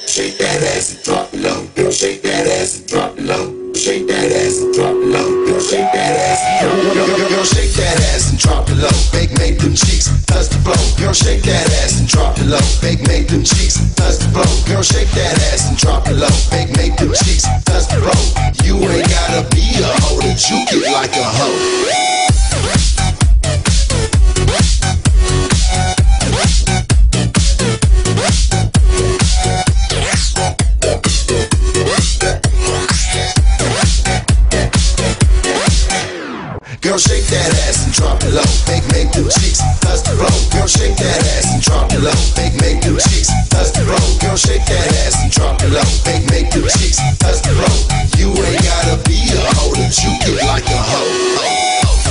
Shake that ass and drop it low. Girl, shake that ass and drop it low. Shake that ass and drop it low. Girl, shake that ass and drop it low. Girl, shake that ass and drop it low. Make them cheeks touch the floor. Girl, shake that ass and drop it low. Make them cheeks touch the floor. Girl, shake that ass and drop it low. Make them cheeks touch the floor. You ain't gotta be a hoe to juke it like a hoe. Girl, shake that ass and drop it low. Make them cheeks touch the floor. Girl, shake that ass and drop it low. Make them cheeks touch the floor. Girl, shake that ass and drop it low. Make them cheeks touch the floor. You ain't gotta be a hoe to juke it like a hoe.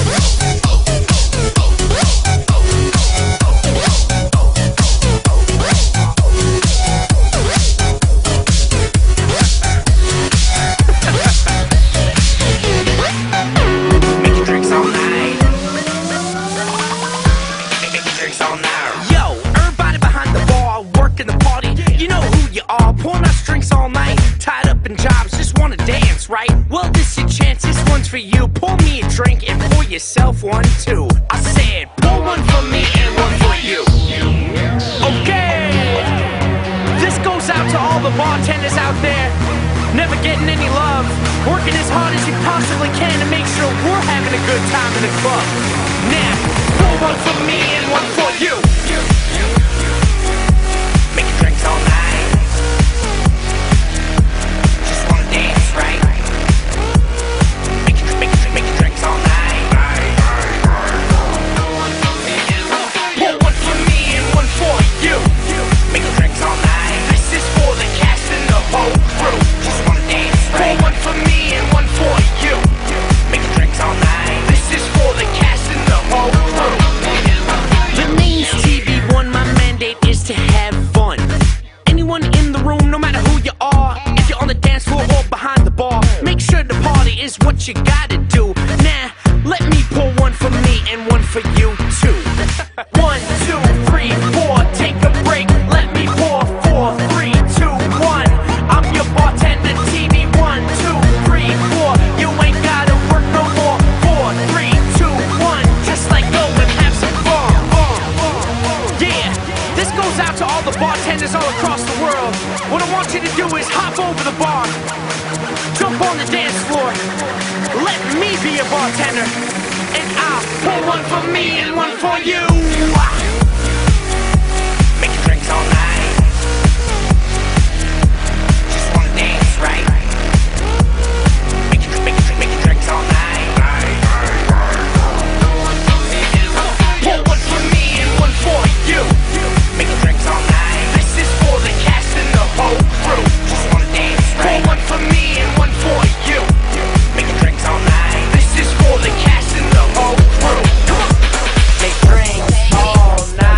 Right? Well, this your chance, this one's for you. Pour me a drink and pour yourself one too. I said, pour one for me and one for you. Okay. This goes out to all the bartenders out there, never getting any love, working as hard as you possibly can to make sure we're having a good time in the club. Now, pour one for me and one for you. Making drinks all night. Just wanna dance, right? What you gotta do. Now, let me pour one for me and one for you too. 1, 2, 3, 4, take a break. Let me pour 4, 3, 2, 1. I'm your bartender, TV. 1, 2, 3, 4. You ain't gotta work no more. 4, 3, 2, 1. Just like go and have some fun. Yeah, this goes out to all the bartenders all across the world. What I want you to do is hop over the bar, jump on the dance floor. Let me be a bartender, and I'll pour one for me and one for you. Making drinks all night. Just wanna dance, right? Making drinks all night. Pour one for me and one for you. Making drinks all night. This is for the cast and the whole crew. Just wanna dance, right? Pour one for me and one for you. Making drinks all night. This is for the cast and the whole crew. Come on. Make drinks all night.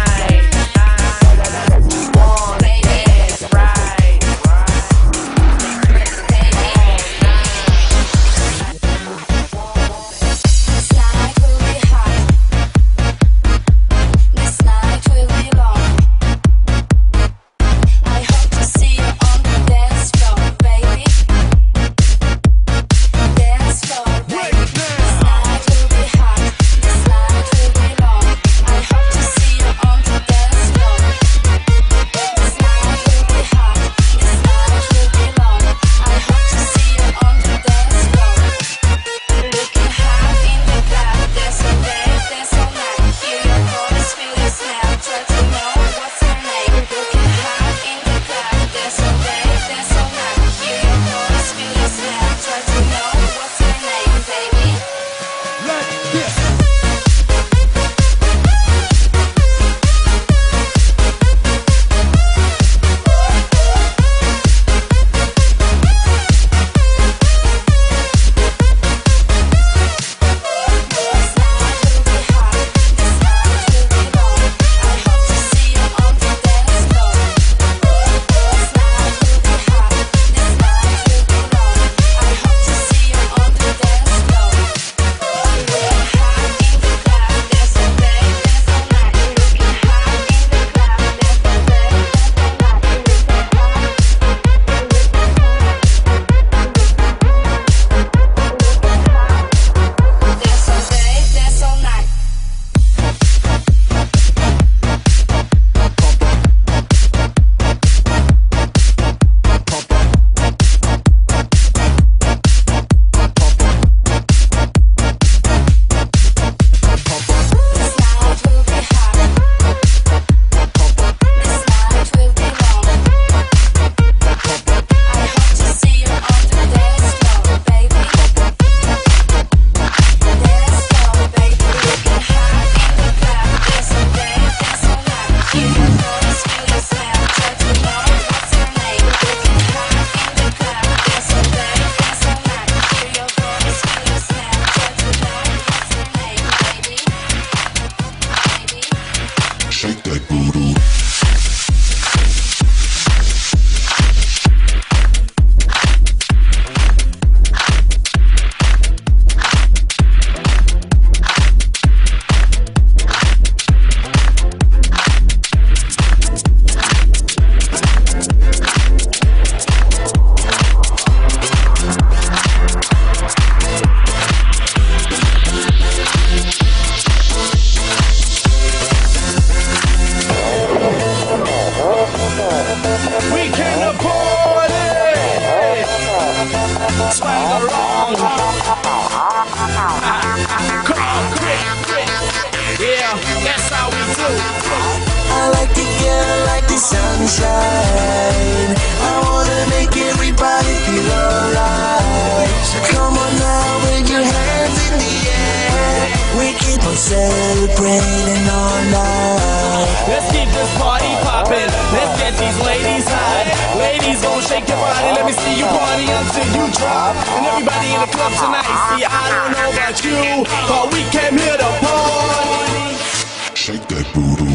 celebrating all night. Let's keep this party poppin'. Let's get these ladies high. Ladies gon' shake your body. Let me see you party until you drop. And everybody in the club tonight. See, I don't know about you, but we came here to party. Shake that booty.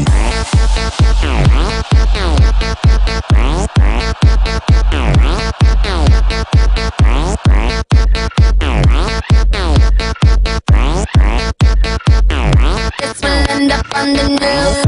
This will end up on the news.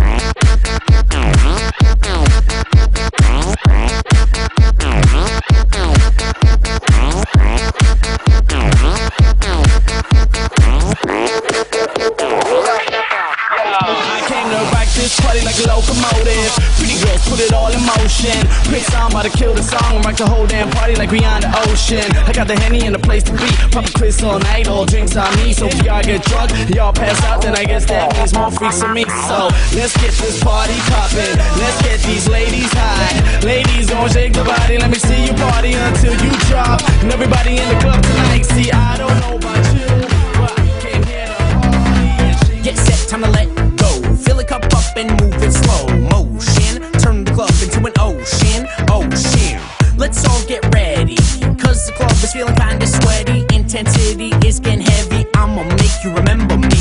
Party like a locomotive. Pretty girls put it all in motion. Quick song about to kill the song and rock the whole damn party like we on the ocean. I got the Henny and the place to be. Pop a quiz all night, all drinks on me. So if y'all get drunk, y'all pass out, then I guess that means more freaks for me. So let's get this party poppin'. Let's get these ladies high. Ladies gon' shake the body. Let me see you party until you drop. And everybody in the club tonight. See, I don't know about you, but I came here to party. Get set, time to let go. Fill a cup up and move in slow motion. Turn the club into an ocean. Let's all get ready, cause the club is feeling kinda sweaty. Intensity is getting heavy. I'ma make you remember me.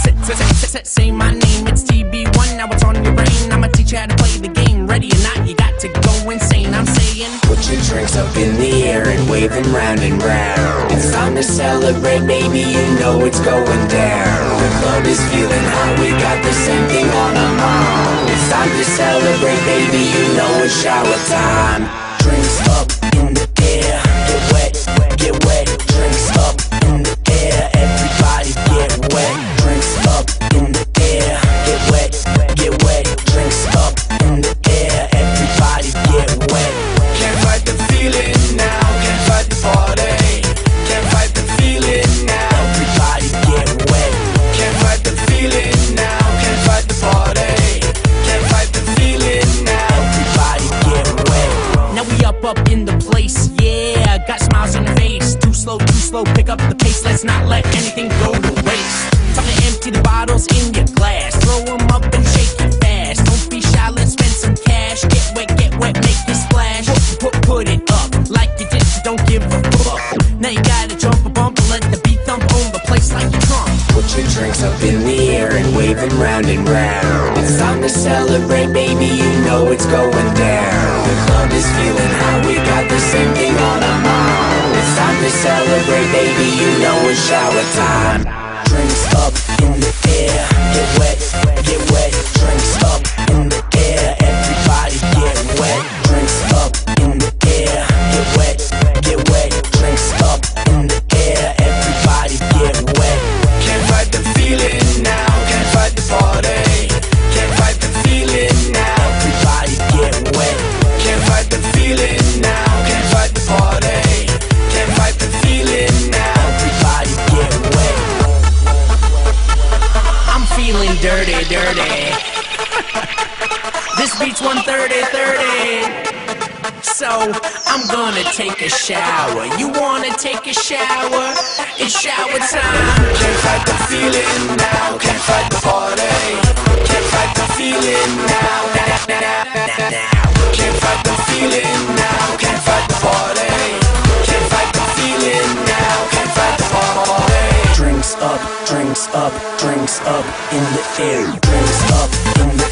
Say my name, it's TB1. Now it's on your brain. I'ma teach you how to play the game. Ready or not, you got to go insane. I'm saying, put your drinks up in the air and wave them round and round. It's time to celebrate, baby, you know it's going down. The club is feeling high, we got the same thing on our mind. It's time to celebrate, baby, you know it's shower time. Drinks up in the air, get wet, get wet. Drinks up in the air, everybody get wet. Drinks up in the air, get wet, get wet. Drinks up in the air, everybody get wet. Can't fight the feeling now, can't fight the party. Can't fight the feeling now, everybody get wet. Can't fight the feeling now, can't fight the party. Can't fight the feeling now, everybody get wet. now we up in the place, yeah. Got smiles on your face. Too slow, pick up the pace. Let's not let anything go to waste. Time to empty the bottles in your glass. Throw them up and shake it fast. Don't be shy, let's spend some cash. Get wet, make it splash. Put it up like you just don't give a fuck. Now you gotta jump a bump and let the beat thump on the place like you drunk. Put your drinks up in the air and wave them round and round. It's time to celebrate, baby, you know it's going down. The club is feeling high, we got the same thing on our mind. It's time to celebrate, baby, you know it's shower time. Drinks up in the air, get wet, get wet. Drinks up in the air, everybody get wet. Drinks up in the air, get wet, get wet. Drinks up in the air, everybody get wet. Can't fight the feeling now, can't fight the party. Can't fight the feeling now, everybody get wet. Can't fight the feeling now, can't fight the party. Can't fight the feeling now, everybody get wet. I'm feeling dirty. This beat's 130. So I'm gonna take a shower. You wanna take a shower? It's shower time. Can't fight the feeling now, can't fight the party. Can't fight the feeling now, Can't fight the feeling now, can't fight the party. Can't fight the feeling now, can't fight the party. Drinks up in the air. Drinks up in the